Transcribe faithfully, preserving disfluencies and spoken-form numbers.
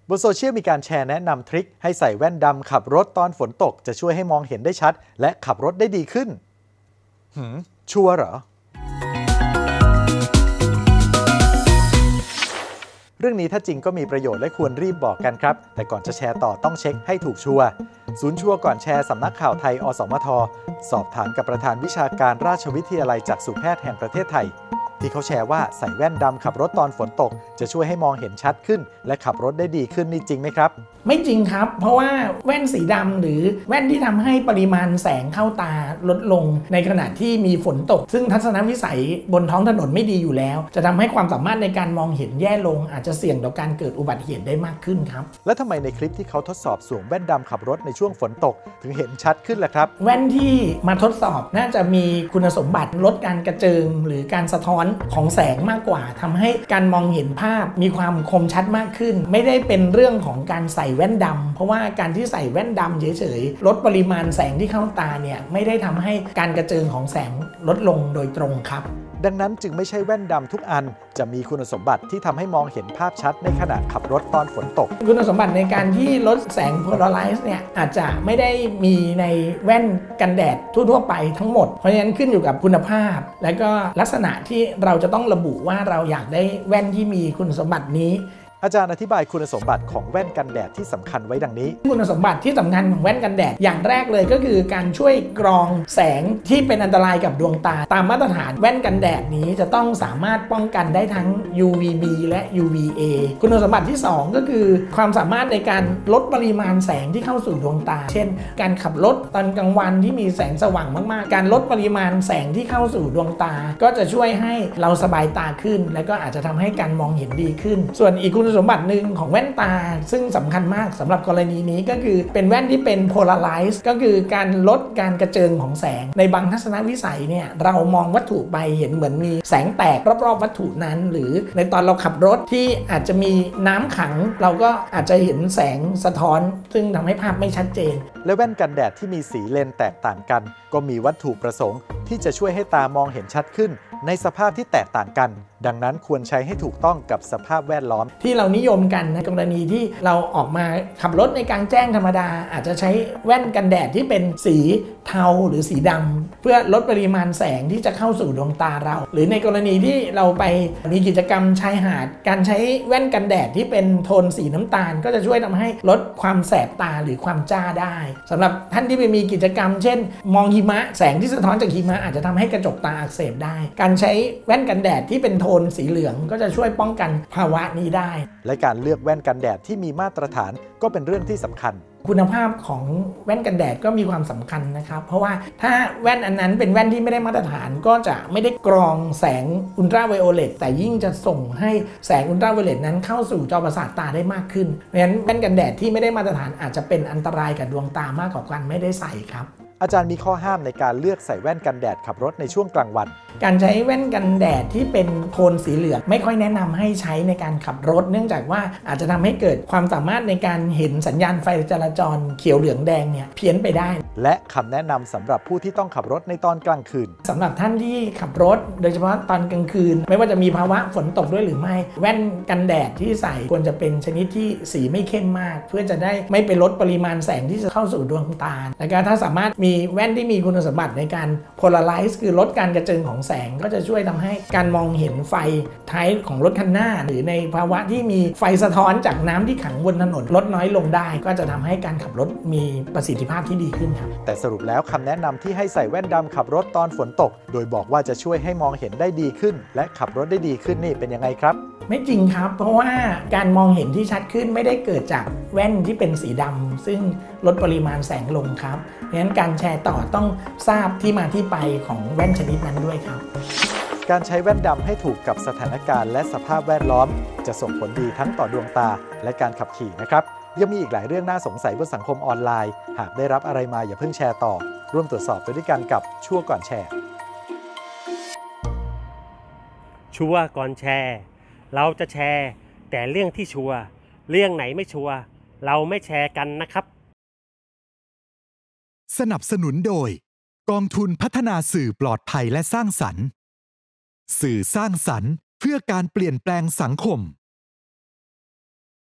บนโซเชียลมีการแชร์แนะนำทริคให้ใส่แว่นดำขับรถตอนฝนตกจะช่วยให้มองเห็นได้ชัดและขับรถได้ดีขึ้นหืมชัวร์เหรอเรื่องนี้ถ้าจริงก็มีประโยชน์และควรรีบบอกกันครับแต่ก่อนจะแชร์ต่อต้องเช็คให้ถูกชัวร์ศูนย์ชัวร์ก่อนแชร์สำนักข่าวไทยอสมทสอบถามกับประธานวิชาการราชวิทยาลัยจักษุแพทย์แห่งประเทศไทยที่เขาแชร์ว่าใส่แว่นดำขับรถตอนฝนตกจะช่วยให้มองเห็นชัดขึ้นและขับรถได้ดีขึ้นนี่จริงไหมครับไม่จริงครับเพราะว่าแว่นสีดำหรือแว่นที่ทำให้ปริมาณแสงเข้าตาลดลงในขณะที่มีฝนตกซึ่งทัศนวิสัยบนท้องถนนไม่ดีอยู่แล้วจะทำให้ความสามารถในการมองเห็นแย่ลงอาจจะเสี่ยงต่อการเกิดอุบัติเหตุได้มากขึ้นครับแล้วทำไมในคลิปที่เขาทดสอบสวมแว่นดำขับรถในช่วงฝนตกถึงเห็นชัดขึ้นล่ะครับแว่นที่มาทดสอบน่าจะมีคุณสมบัติลดการกระเจิงหรือการสะท้อนของแสงมากกว่าทำให้การมองเห็นภาพมีความคมชัดมากขึ้นไม่ได้เป็นเรื่องของการใส่แว่นดำเพราะว่าการที่ใส่แว่นดำเฉยๆลดปริมาณแสงที่เข้าตาเนี่ยไม่ได้ทำให้การกระเจิงของแสงลดลงโดยตรงครับดังนั้นจึงไม่ใช่แว่นดำทุกอันจะมีคุณสมบัติที่ทำให้มองเห็นภาพชัดในขณะขับรถตอนฝนตกคุณสมบัติในการที่ลดแสงโพลาไรซ์เนี่ยอาจจะไม่ได้มีในแว่นกันแดดทั่วๆไปทั้งหมดเพราะฉะนั้นขึ้นอยู่กับคุณภาพและก็ลักษณะที่เราจะต้องระบุว่าเราอยากได้แว่นที่มีคุณสมบัตินี้อาจารย์อธิบายคุณสมบัติของแว่นกันแดดที่สำคัญไว้ดังนี้คุณสมบัติที่สำคัญของแว่นกันแดดอย่างแรกเลยก็คือการช่วยกรองแสงที่เป็นอันตรายกับดวงตาตามมาตรฐานแว่นกันแดดนี้จะต้องสามารถป้องกันได้ทั้ง ยู วี บี และ ยู วี เอ คุณสมบัติที่สองก็คือความสามารถในการลดปริมาณแสงที่เข้าสู่ดวงตาเช่นการขับรถตอนกลางวันที่มีแสงสว่างมากๆการลดปริมาณแสงที่เข้าสู่ดวงตาก็จะช่วยให้เราสบายตาขึ้นและก็อาจจะทำให้การมองเห็นดีขึ้นส่วนอีกคุณสมบัติหนึ่งของแว่นตาซึ่งสำคัญมากสำหรับกรณีนี้ก็คือเป็นแว่นที่เป็น polarize ก็คือการลดการกระเจิงของแสงในบางทัศนวิสัยเนี่ยเรามองวัตถุไปเห็นเหมือนมีแสงแตกรอบๆวัตถุนั้นหรือในตอนเราขับรถที่อาจจะมีน้ำขังเราก็อาจจะเห็นแสงสะท้อนซึ่งทำให้ภาพไม่ชัดเจนและแว่นกันแดดที่มีสีเลนแตกต่างกันก็มีวัตถุประสงค์ที่จะช่วยให้ตามองเห็นชัดขึ้นในสภาพที่แตกต่างกันดังนั้นควรใช้ให้ถูกต้องกับสภาพแวดล้อมที่เรานิยมกันในกรณีที่เราออกมาขับรถในกลางแจ้งธรรมดาอาจจะใช้แว่นกันแดดที่เป็นสีเทาหรือสีดำเพื่อลดปริมาณแสงที่จะเข้าสู่ดวงตาเราหรือในกรณีที่เราไปมีกิจกรรมชายหาดการใช้แว่นกันแดดที่เป็นโทนสีน้ำตาลก็จะช่วยทำให้ลดความแสบตาหรือความจ้าได้สำหรับท่านที่ไปมีกิจกรรมเช่นมองหิมะแสงที่สะท้อนจากหิมะอาจจะทำให้กระจกตาอักเสบได้การใช้แว่นกันแดดที่เป็นโทนสีเหลืองก็จะช่วยป้องกันภาวะนี้ได้และการเลือกแว่นกันแดดที่มีมาตรฐานก็เป็นเรื่องที่สำคัญคุณภาพของแว่นกันแดดก็มีความสำคัญนะครับเพราะว่าถ้าแว่นอันนั้นเป็นแว่นที่ไม่ได้มาตรฐานก็จะไม่ได้กรองแสงอุลตราไวโอเลตแต่ยิ่งจะส่งให้แสงอุลตราไวโอเลตนั้นเข้าสู่จอประสาทตาได้มากขึ้นเพราะฉะนั้นแว่นกันแดดที่ไม่ได้มาตรฐานอาจจะเป็นอันตรายกับดวงตามากกว่าการไม่ได้ใส่ครับอาจารย์มีข้อห้ามในการเลือกใส่แว่นกันแดดขับรถในช่วงกลางวันการใช้แว่นกันแดดที่เป็นโทนสีเหลืองไม่ค่อยแนะนำให้ใช้ในการขับรถเนื่องจากว่าอาจจะทำให้เกิดความสามารถในการเห็นสัญญาณไฟจราจรเขียวเหลืองแดงเนี่ยเพี้ยนไปได้และคำแนะนำสำหรับผู้ที่ต้องขับรถในตอนกลางคืนสำหรับท่านที่ขับรถโดยเฉพาะตอนกลางคืนไม่ว่าจะมีภาวะฝนตกด้วยหรือไม่แว่นกันแดดที่ใส่ควรจะเป็นชนิดที่สีไม่เข้มมากเพื่อจะได้ไม่ไปลดปริมาณแสงที่จะเข้าสู่ดวงตาและก็ถ้าสามารถมีแว่นที่มีคุณสมบัติในการ polarize คือลดการกระเจิงของแสงก็จะช่วยทำให้การมองเห็นไฟท้ายของรถคันหน้าหรือในภาวะที่มีไฟสะท้อนจากน้ำที่ขังบนถนนลดน้อยลงได้ก็จะทำให้การขับรถมีประสิทธิภาพที่ดีขึ้นครับแต่สรุปแล้วคำแนะนำที่ให้ใส่แว่นดำขับรถตอนฝนตกโดยบอกว่าจะช่วยให้มองเห็นได้ดีขึ้นและขับรถได้ดีขึ้นนี่เป็นยังไงครับไม่จริงครับเพราะว่าการมองเห็นที่ชัดขึ้นไม่ได้เกิดจากแว่นที่เป็นสีดำซึ่งลดปริมาณแสงลงครับเพราะฉะนั้นการแชร์ต่อต้องทราบที่มาที่ไปของแว่นชนิดนั้นด้วยครับการใช้แว่นดำให้ถูกกับสถานการณ์และสภาพแวดล้อมจะส่งผลดีทั้งต่อดวงตาและการขับขี่นะครับยังมีอีกหลายเรื่องน่าสงสัยบนสังคมออนไลน์หากได้รับอะไรมาอย่าเพิ่งแชร์ต่อร่วมตรวจสอบไปด้วยกันกับชัวร์ก่อนแชร์ชัวร์ก่อนแชร์เราจะแชร์แต่เรื่องที่ชัวร์เรื่องไหนไม่ชัวร์เราไม่แชร์กันนะครับสนับสนุนโดยกองทุนพัฒนาสื่อปลอดภัยและสร้างสรรค์สื่อสร้างสรรค์เพื่อการเปลี่ยนแปลงสังคม